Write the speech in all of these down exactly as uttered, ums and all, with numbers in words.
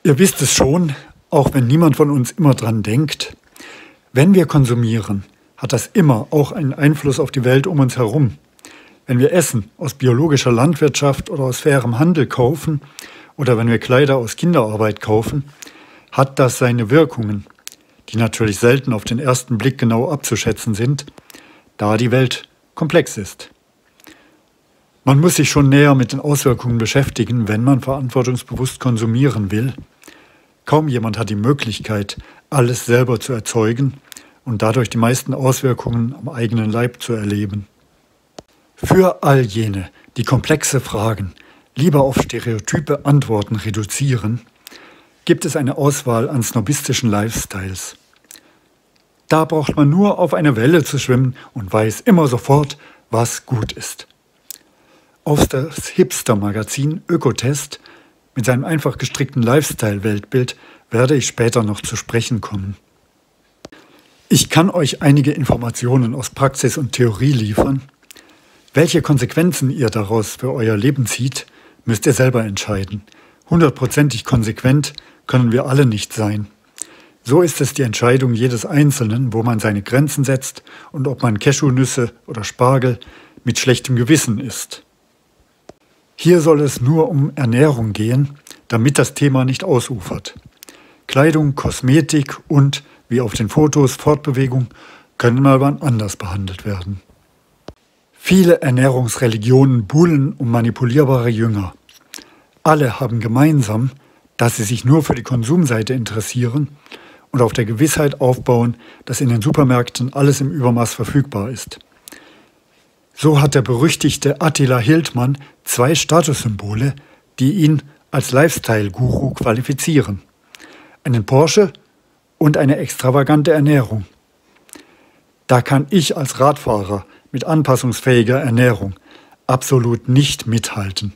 Ihr wisst es schon, auch wenn niemand von uns immer dran denkt, wenn wir konsumieren, hat das immer auch einen Einfluss auf die Welt um uns herum. Wenn wir Essen aus biologischer Landwirtschaft oder aus fairem Handel kaufen oder wenn wir Kleider aus Kinderarbeit kaufen, hat das seine Wirkungen, die natürlich selten auf den ersten Blick genau abzuschätzen sind, da die Welt komplex ist. Man muss sich schon näher mit den Auswirkungen beschäftigen, wenn man verantwortungsbewusst konsumieren will. Kaum jemand hat die Möglichkeit, alles selber zu erzeugen und dadurch die meisten Auswirkungen am eigenen Leib zu erleben. Für all jene, die komplexe Fragen lieber auf stereotype Antworten reduzieren, gibt es eine Auswahl an snobistischen Lifestyles. Da braucht man nur auf eine Welle zu schwimmen und weiß immer sofort, was gut ist. Auf das Hipster-Magazin Ökotest mit seinem einfach gestrickten Lifestyle-Weltbild werde ich später noch zu sprechen kommen. Ich kann euch einige Informationen aus Praxis und Theorie liefern. Welche Konsequenzen ihr daraus für euer Leben zieht, müsst ihr selber entscheiden. Hundertprozentig konsequent können wir alle nicht sein. So ist es die Entscheidung jedes Einzelnen, wo man seine Grenzen setzt und ob man Cashewnüsse oder Spargel mit schlechtem Gewissen isst. Hier soll es nur um Ernährung gehen, damit das Thema nicht ausufert. Kleidung, Kosmetik und, wie auf den Fotos, Fortbewegung können mal wann anders behandelt werden. Viele Ernährungsreligionen buhlen um manipulierbare Jünger. Alle haben gemeinsam, dass sie sich nur für die Konsumseite interessieren und auf der Gewissheit aufbauen, dass in den Supermärkten alles im Übermaß verfügbar ist. So hat der berüchtigte Attila Hildmann zwei Statussymbole, die ihn als Lifestyle-Guru qualifizieren. Einen Porsche und eine extravagante Ernährung. Da kann ich als Radfahrer mit anpassungsfähiger Ernährung absolut nicht mithalten.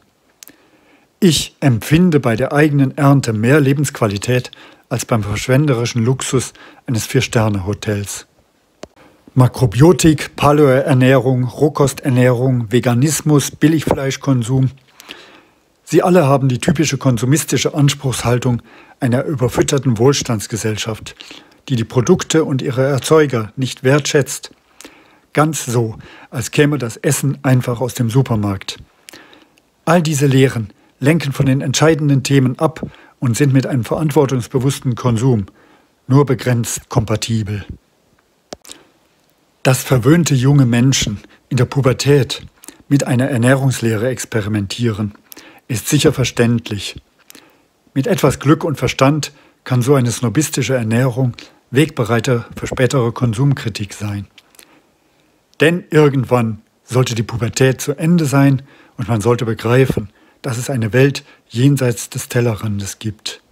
Ich empfinde bei der eigenen Ernte mehr Lebensqualität als beim verschwenderischen Luxus eines Vier-Sterne-Hotels. Makrobiotik, Paleo-Ernährung, Rohkosternährung, Veganismus, Billigfleischkonsum. Sie alle haben die typische konsumistische Anspruchshaltung einer überfütterten Wohlstandsgesellschaft, die die Produkte und ihre Erzeuger nicht wertschätzt. Ganz so, als käme das Essen einfach aus dem Supermarkt. All diese Lehren lenken von den entscheidenden Themen ab und sind mit einem verantwortungsbewussten Konsum nur begrenzt kompatibel. Dass verwöhnte junge Menschen in der Pubertät mit einer Ernährungslehre experimentieren, ist sicher verständlich. Mit etwas Glück und Verstand kann so eine snobistische Ernährung Wegbereiter für spätere Konsumkritik sein. Denn irgendwann sollte die Pubertät zu Ende sein und man sollte begreifen, dass es eine Welt jenseits des Tellerrandes gibt.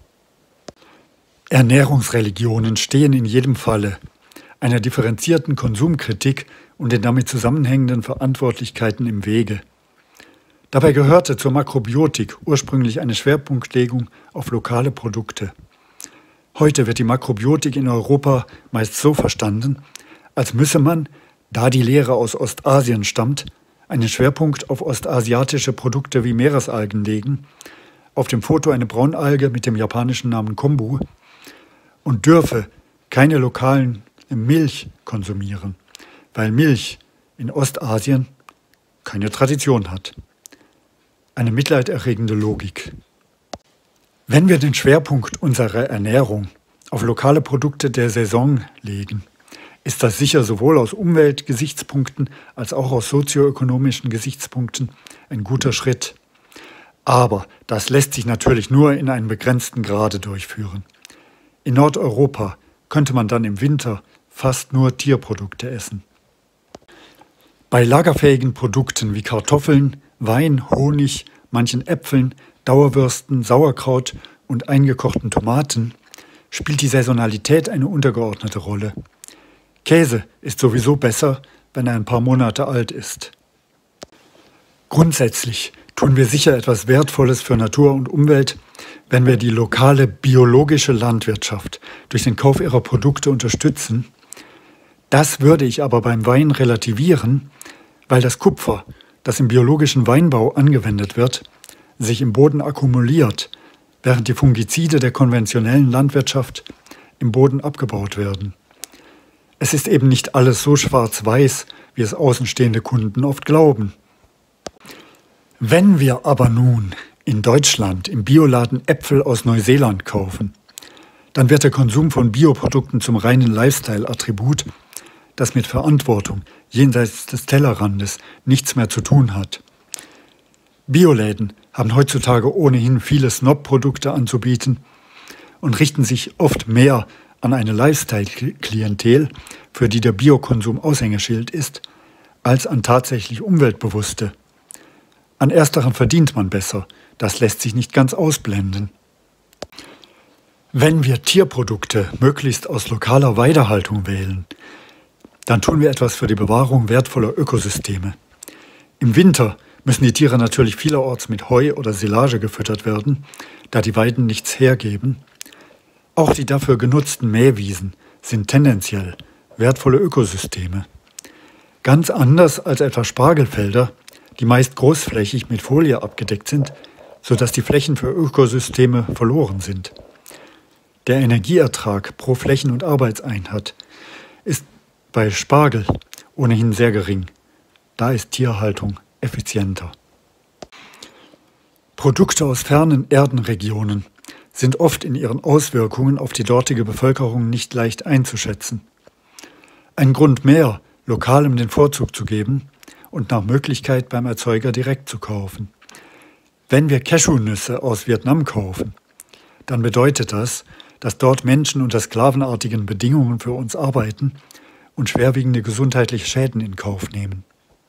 Ernährungsreligionen stehen in jedem Falle einer differenzierten Konsumkritik und den damit zusammenhängenden Verantwortlichkeiten im Wege. Dabei gehörte zur Makrobiotik ursprünglich eine Schwerpunktlegung auf lokale Produkte. Heute wird die Makrobiotik in Europa meist so verstanden, als müsse man, da die Lehre aus Ostasien stammt, einen Schwerpunkt auf ostasiatische Produkte wie Meeresalgen legen, auf dem Foto eine Braunalge mit dem japanischen Namen Kombu, und dürfe keine lokalen Milch konsumieren, weil Milch in Ostasien keine Tradition hat. Eine mitleiderregende Logik. Wenn wir den Schwerpunkt unserer Ernährung auf lokale Produkte der Saison legen, ist das sicher sowohl aus Umweltgesichtspunkten als auch aus sozioökonomischen Gesichtspunkten ein guter Schritt. Aber das lässt sich natürlich nur in einem begrenzten Grade durchführen. In Nordeuropa könnte man dann im Winter fast nur Tierprodukte essen. Bei lagerfähigen Produkten wie Kartoffeln, Wein, Honig, manchen Äpfeln, Dauerwürsten, Sauerkraut und eingekochten Tomaten spielt die Saisonalität eine untergeordnete Rolle. Käse ist sowieso besser, wenn er ein paar Monate alt ist. Grundsätzlich tun wir sicher etwas Wertvolles für Natur und Umwelt, wenn wir die lokale biologische Landwirtschaft durch den Kauf ihrer Produkte unterstützen. Das würde ich aber beim Wein relativieren, weil das Kupfer, das im biologischen Weinbau angewendet wird, sich im Boden akkumuliert, während die Fungizide der konventionellen Landwirtschaft im Boden abgebaut werden. Es ist eben nicht alles so schwarz-weiß, wie es außenstehende Kunden oft glauben. Wenn wir aber nun in Deutschland im Bioladen Äpfel aus Neuseeland kaufen, dann wird der Konsum von Bioprodukten zum reinen Lifestyle-Attribut, das mit Verantwortung jenseits des Tellerrandes nichts mehr zu tun hat. Bioläden haben heutzutage ohnehin viele Snob-Produkte anzubieten und richten sich oft mehr an eine Lifestyle-Klientel, für die der Biokonsum Aushängeschild ist, als an tatsächlich Umweltbewusste. An ersteren verdient man besser, das lässt sich nicht ganz ausblenden. Wenn wir Tierprodukte möglichst aus lokaler Weidehaltung wählen, dann tun wir etwas für die Bewahrung wertvoller Ökosysteme. Im Winter müssen die Tiere natürlich vielerorts mit Heu oder Silage gefüttert werden, da die Weiden nichts hergeben. Auch die dafür genutzten Mähwiesen sind tendenziell wertvolle Ökosysteme. Ganz anders als etwa Spargelfelder, die meist großflächig mit Folie abgedeckt sind, sodass die Flächen für Ökosysteme verloren sind. Der Energieertrag pro Flächen- und Arbeitseinheit ist bei Spargel ohnehin sehr gering. Da ist Tierhaltung effizienter. Produkte aus fernen Erdenregionen sind oft in ihren Auswirkungen auf die dortige Bevölkerung nicht leicht einzuschätzen. Ein Grund mehr, Lokalem den Vorzug zu geben und nach Möglichkeit beim Erzeuger direkt zu kaufen. Wenn wir Cashewnüsse aus Vietnam kaufen, dann bedeutet das, dass dort Menschen unter sklavenartigen Bedingungen für uns arbeiten und schwerwiegende gesundheitliche Schäden in Kauf nehmen.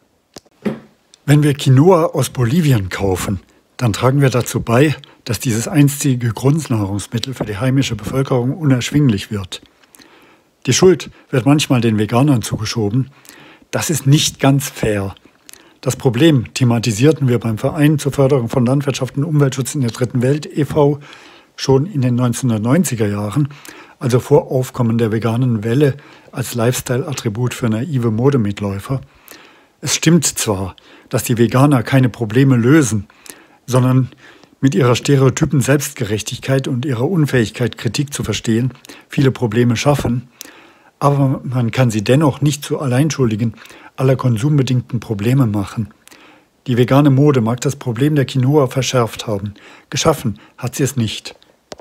Wenn wir Quinoa aus Bolivien kaufen, dann tragen wir dazu bei, dass dieses einstige Grundnahrungsmittel für die heimische Bevölkerung unerschwinglich wird. Die Schuld wird manchmal den Veganern zugeschoben. Das ist nicht ganz fair. Das Problem thematisierten wir beim Verein zur Förderung von Landwirtschaft und Umweltschutz in der Dritten Welt e V schon in den neunzehnhundertneunziger Jahren, also vor Aufkommen der veganen Welle als Lifestyle-Attribut für naive Modemitläufer. Es stimmt zwar, dass die Veganer keine Probleme lösen, sondern mit ihrer stereotypen Selbstgerechtigkeit und ihrer Unfähigkeit, Kritik zu verstehen, viele Probleme schaffen, aber man kann sie dennoch nicht zu Alleinschuldigen aller konsumbedingten Probleme machen. Die vegane Mode mag das Problem der Quinoa verschärft haben, geschaffen hat sie es nicht.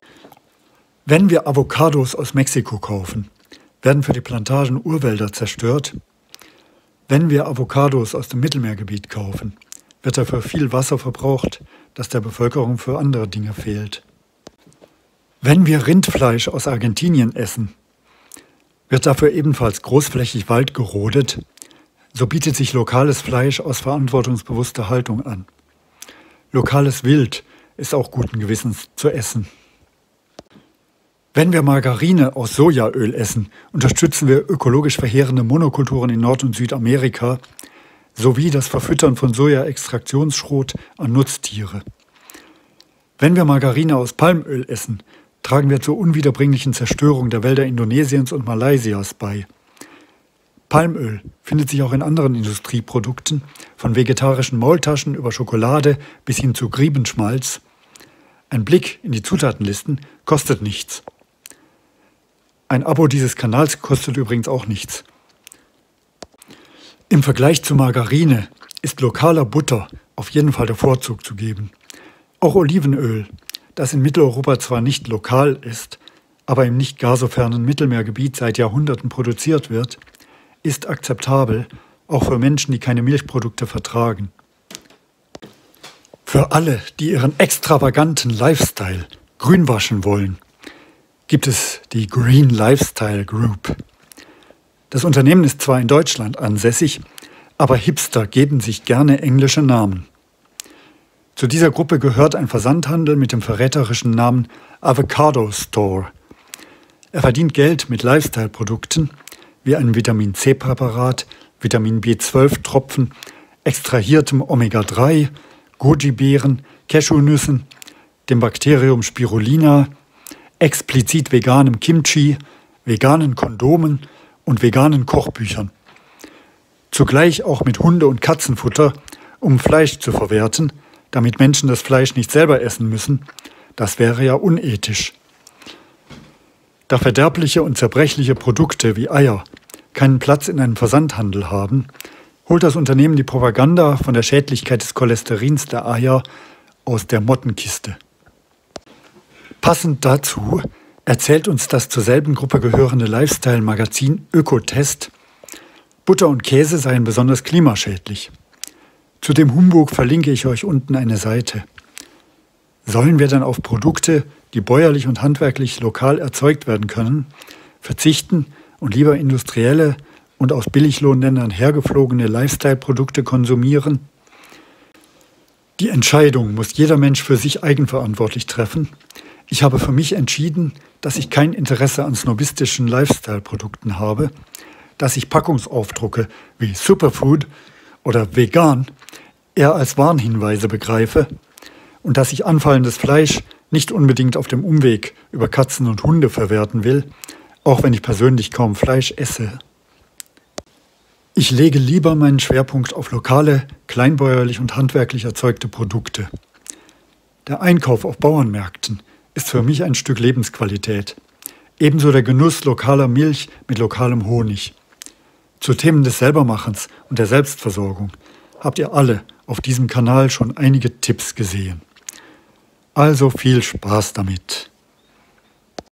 Wenn wir Avocados aus Mexiko kaufen, werden für die Plantagen Urwälder zerstört. Wenn wir Avocados aus dem Mittelmeergebiet kaufen, wird dafür viel Wasser verbraucht, das der Bevölkerung für andere Dinge fehlt. Wenn wir Rindfleisch aus Argentinien essen, wird dafür ebenfalls großflächig Wald gerodet, so bietet sich lokales Fleisch aus verantwortungsbewusster Haltung an. Lokales Wild ist auch guten Gewissens zu essen. Wenn wir Margarine aus Sojaöl essen, unterstützen wir ökologisch verheerende Monokulturen in Nord- und Südamerika sowie das Verfüttern von Soja-Extraktionsschrot an Nutztiere. Wenn wir Margarine aus Palmöl essen, tragen wir zur unwiederbringlichen Zerstörung der Wälder Indonesiens und Malaysias bei. Palmöl findet sich auch in anderen Industrieprodukten, von vegetarischen Maultaschen über Schokolade bis hin zu Griebenschmalz. Ein Blick in die Zutatenlisten kostet nichts. Ein Abo dieses Kanals kostet übrigens auch nichts. Im Vergleich zu Margarine ist lokaler Butter auf jeden Fall der Vorzug zu geben. Auch Olivenöl, das in Mitteleuropa zwar nicht lokal ist, aber im nicht gar so fernen Mittelmeergebiet seit Jahrhunderten produziert wird, ist akzeptabel, auch für Menschen, die keine Milchprodukte vertragen. Für alle, die ihren extravaganten Lifestyle grünwaschen wollen, gibt es die Green Lifestyle Group. Das Unternehmen ist zwar in Deutschland ansässig, aber Hipster geben sich gerne englische Namen. Zu dieser Gruppe gehört ein Versandhandel mit dem verräterischen Namen Avocado Store. Er verdient Geld mit Lifestyle-Produkten wie einem Vitamin-C-Präparat, Vitamin B zwölf Tropfen, extrahiertem Omega drei, Goji-Beeren, Cashewnüssen, dem Bakterium Spirulina, explizit veganem Kimchi, veganen Kondomen und veganen Kochbüchern. Zugleich auch mit Hunde- und Katzenfutter, um Fleisch zu verwerten, damit Menschen das Fleisch nicht selber essen müssen, Das wäre ja unethisch. Da verderbliche und zerbrechliche Produkte wie Eier keinen Platz in einem Versandhandel haben, holt das Unternehmen die Propaganda von der Schädlichkeit des Cholesterins der Eier aus der Mottenkiste. Passend dazu erzählt uns das zur selben Gruppe gehörende Lifestyle-Magazin Ökotest, Butter und Käse seien besonders klimaschädlich. Zu dem Humbug verlinke ich euch unten eine Seite. Sollen wir dann auf Produkte, die bäuerlich und handwerklich lokal erzeugt werden können, verzichten und lieber industrielle und aus Billiglohnländern hergeflogene Lifestyle-Produkte konsumieren? Die Entscheidung muss jeder Mensch für sich eigenverantwortlich treffen. Ich habe für mich entschieden, dass ich kein Interesse an snobistischen Lifestyle-Produkten habe, dass ich Packungsaufdrucke wie Superfood oder vegan eher als Warnhinweise begreife und dass ich anfallendes Fleisch nicht unbedingt auf dem Umweg über Katzen und Hunde verwerten will, auch wenn ich persönlich kaum Fleisch esse. Ich lege lieber meinen Schwerpunkt auf lokale, kleinbäuerlich und handwerklich erzeugte Produkte. Der Einkauf auf Bauernmärkten ist für mich ein Stück Lebensqualität. Ebenso der Genuss lokaler Milch mit lokalem Honig. Zu Themen des Selbermachens und der Selbstversorgung habt ihr alle auf diesem Kanal schon einige Tipps gesehen. Also viel Spaß damit!